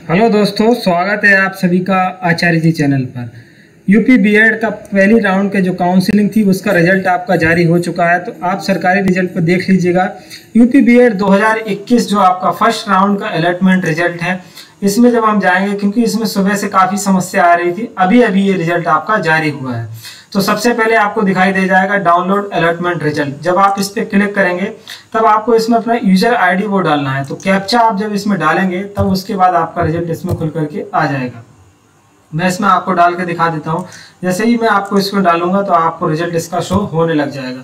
Hello दोस्तों, स्वागत है आप सभी का आचार्य जी चैनल पर। यूपी बीएड का पहली राउंड के जो काउंसलिंग थी उसका रिजल्ट आपका जारी हो चुका है, तो आप सरकारी रिजल्ट पर देख लीजिएगा। यूपी बीएड 2021 जो आपका फर्स्ट राउंड का अलॉटमेंट रिजल्ट है, इसमें जब हम जाएंगे, क्योंकि इसमें सुबह से काफ़ी समस्या आ रही थी, अभी ये रिजल्ट आपका जारी हुआ है। तो सबसे पहले आपको दिखाई दे जाएगा डाउनलोड अलॉटमेंट रिजल्ट। जब आप इस पर क्लिक करेंगे तब आपको इसमें अपना यूजर आईडी वो डालना है। तो कैप्चा आप जब इसमें डालेंगे तब उसके बाद आपका रिजल्ट इसमें खुल करके आ जाएगा। मैं इसमें आपको डाल के दिखा देता हूँ। जैसे ही मैं आपको इसमें डालूंगा तो आपको रिजल्ट इसका शो होने लग जाएगा।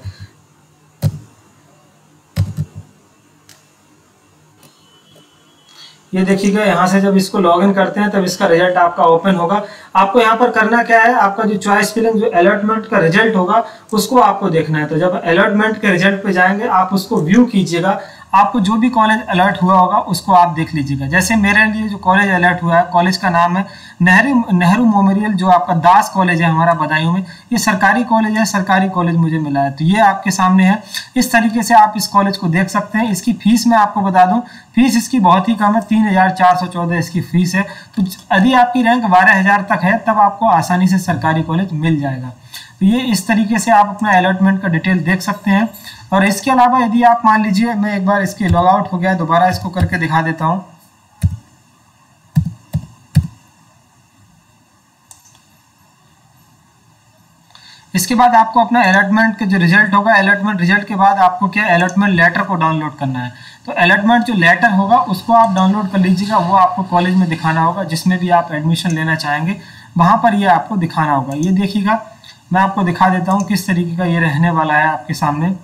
ये देखिएगा, यहाँ से जब इसको लॉगिन करते हैं तब इसका रिजल्ट आपका ओपन होगा। आपको यहाँ पर करना क्या है, आपका जो चॉइस फिलिंग जो अलॉटमेंट का रिजल्ट होगा उसको आपको देखना है। तो जब अलॉटमेंट के रिजल्ट पे जाएंगे आप उसको व्यू कीजिएगा। आपको जो भी कॉलेज अलर्ट हुआ होगा उसको आप देख लीजिएगा। जैसे मेरे लिए जो कॉलेज अलर्ट हुआ है, कॉलेज का नाम है नेहरू मेमोरियल, जो आपका दास कॉलेज है हमारा बदायूं में। ये सरकारी कॉलेज है, सरकारी कॉलेज मुझे मिला है, तो ये आपके सामने है। इस तरीके से आप इस कॉलेज को देख सकते हैं। इसकी फीस मैं आपको बता दूं, फीस इसकी बहुत ही कम है, 3414 इसकी फीस है। तो यदि आपकी रैंक 12000 तक है तब आपको आसानी से सरकारी कॉलेज मिल जाएगा। तो ये इस तरीके से आप अपना अलॉटमेंट का डिटेल देख सकते हैं। और इसके अलावा यदि आप मान लीजिए, मैं एक बार इसके लॉग आउट हो गया, दोबारा इसको करके दिखा देता हूं। इसके बाद आपको अपना अलॉटमेंट का जो रिजल्ट होगा, अलॉटमेंट रिजल्ट के बाद आपको क्या अलॉटमेंट लेटर को डाउनलोड करना है। तो अलॉटमेंट जो लेटर होगा उसको आप डाउनलोड कर लीजिएगा। वो आपको कॉलेज में दिखाना होगा, जिसमें भी आप एडमिशन लेना चाहेंगे वहाँ पर ये आपको दिखाना होगा। ये देखिएगा, मैं आपको दिखा देता हूँ किस तरीके का ये रहने वाला है आपके सामने।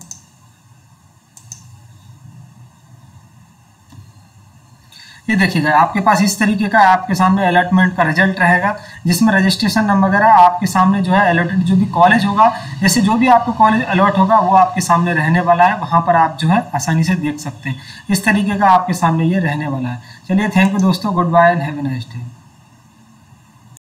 ये देखिएगा, आपके पास इस तरीके का आपके सामने अलॉटमेंट का रिजल्ट रहेगा, जिसमें रजिस्ट्रेशन नंबर वगैरह आपके सामने जो है अलॉटेड जो भी कॉलेज होगा, जैसे जो भी आपको कॉलेज अलॉट होगा वो आपके सामने रहने वाला है। वहाँ पर आप जो है आसानी से देख सकते हैं। इस तरीके का आपके सामने ये रहने वाला है। चलिए, थैंक यू दोस्तों, good bye and have a nice day.